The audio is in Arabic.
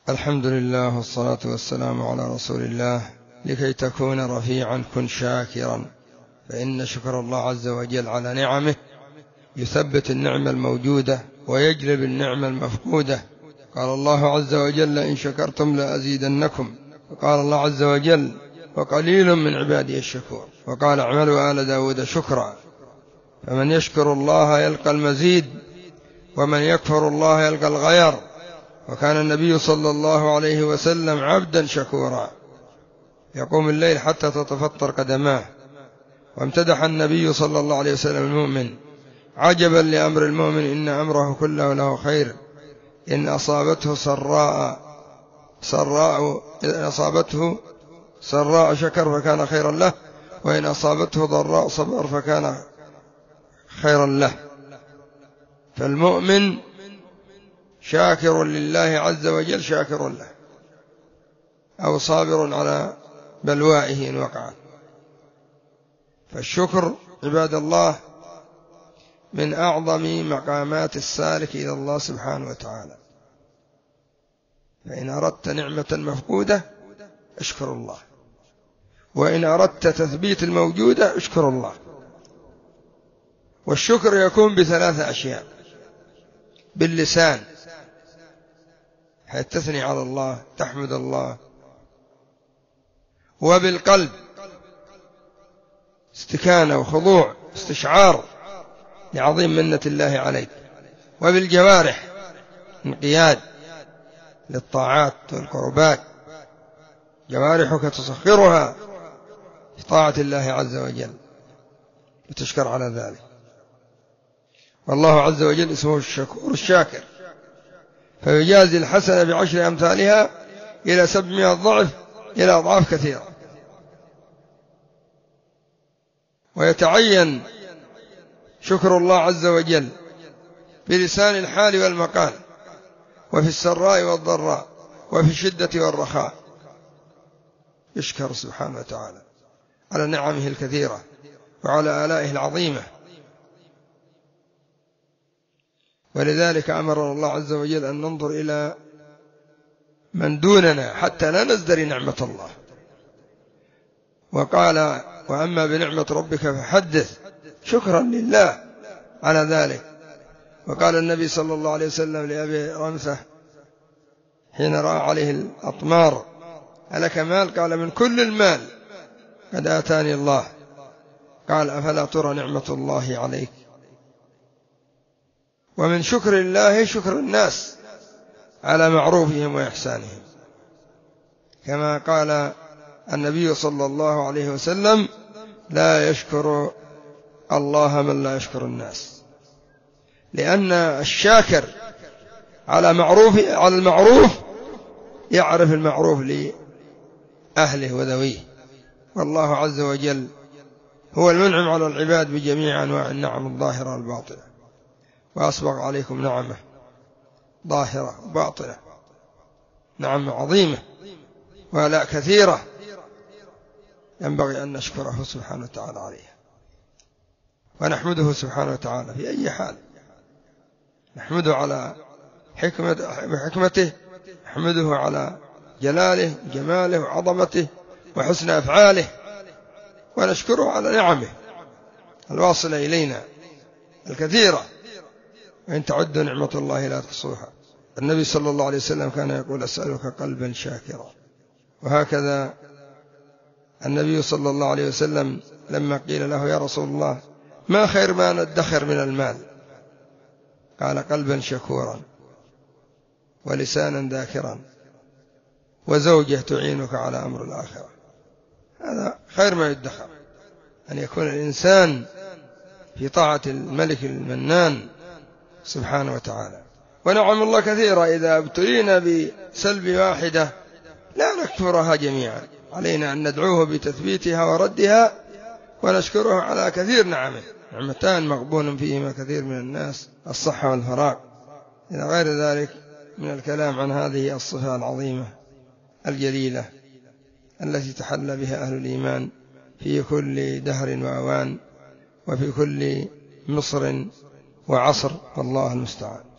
الحمد لله والصلاة والسلام على رسول الله. لكي تكون رفيعا كن شاكرا، فإن شكر الله عز وجل على نعمه يثبت النعمة الموجودة ويجلب النعمة المفقودة. قال الله عز وجل: إن شكرتم لأزيدنكم. وقال الله عز وجل: وقليل من عبادي الشكور. وقال: اعملوا آل داود شكرا. فمن يشكر الله يلقى المزيد، ومن يكفر الله يلقى الغير. وكان النبي صلى الله عليه وسلم عبدا شكورا يقوم الليل حتى تتفطر قدماه. وامتدح النبي صلى الله عليه وسلم المؤمن: عجبا لأمر المؤمن إن أمره كله له خير، إن أصابته سراء شكر فكان خيرا له، وإن أصابته ضراء صبر فكان خيرا له. فالمؤمن شاكر لله عز وجل، شاكر له، أو صابر على بلوائه إن وقعت. فالشكر عباد الله من أعظم مقامات السالك إلى الله سبحانه وتعالى. فإن أردت نعمة مفقودة اشكر الله، وإن أردت تثبيت الموجودة اشكر الله. والشكر يكون بثلاثة أشياء: باللسان حيث تثني على الله تحمد الله، وبالقلب استكانة وخضوع استشعار لعظيم منة الله عليك، وبالجوارح انقياد للطاعات والقربات، جوارحك تسخرها في طاعة الله عز وجل وتشكر على ذلك. والله عز وجل اسمه الشكور الشاكر، فيجازي الحسنة ب10 أمثالها إلى 700 ضعف، إلى أضعاف كثيرة. ويتعين شكر الله عز وجل بلسان الحال والمقال، وفي السراء والضراء، وفي الشدة والرخاء. يشكر سبحانه وتعالى على نعمه الكثيرة وعلى آلائه العظيمة. ولذلك أمر الله عز وجل أن ننظر إلى من دوننا حتى لا نزدري نعمة الله. وقال: وأما بنعمة ربك فحدث، شكرا لله على ذلك. وقال النبي صلى الله عليه وسلم لأبي رمثة حين رأى عليه الأطمار: ألك مال؟ قال: من كل المال قد آتاني الله. قال: أفلا ترى نعمة الله عليك؟ ومن شكر الله شكر الناس على معروفهم وإحسانهم، كما قال النبي صلى الله عليه وسلم: لا يشكر الله من لا يشكر الناس. لأن الشاكر على المعروف يعرف المعروف لأهله وذويه. والله عز وجل هو المنعم على العباد بجميع أنواع النعم الظاهرة والباطنة، وأسبغ عليكم نعمه ظاهرة وباطنة، نعم عظيمة وآلاء كثيرة ينبغي أن نشكره سبحانه وتعالى عليها، ونحمده سبحانه وتعالى في أي حال. نحمده على حكمته، نحمده على جلاله وجماله وعظمته وحسن أفعاله، ونشكره على نعمه الواصلة إلينا الكثيرة. وإن تعدوا نعمة الله لا تحصوها. النبي صلى الله عليه وسلم كان يقول: أسألك قلبا شاكرا. وهكذا النبي صلى الله عليه وسلم لما قيل له: يا رسول الله، ما خير ما ندخر من المال؟ قال: قلبا شكورا، ولسانا ذاكرا، وزوجة تعينك على أمر الآخرة. هذا خير ما يدخر، أن يكون الإنسان في طاعة الملك المنان سبحانه وتعالى. ونعم الله كثيرة، إذا ابتلينا بسلب واحدة لا نكفرها جميعا، علينا أن ندعوه بتثبيتها وردها، ونشكره على كثير نعمه. نعمتان مغبون فيهما كثير من الناس: الصحة والفراغ، إلى غير ذلك من الكلام عن هذه الصفة العظيمة الجليلة التي تحلى بها أهل الإيمان في كل دهر وأوان، وفي كل مصر وعصر، والله المستعان.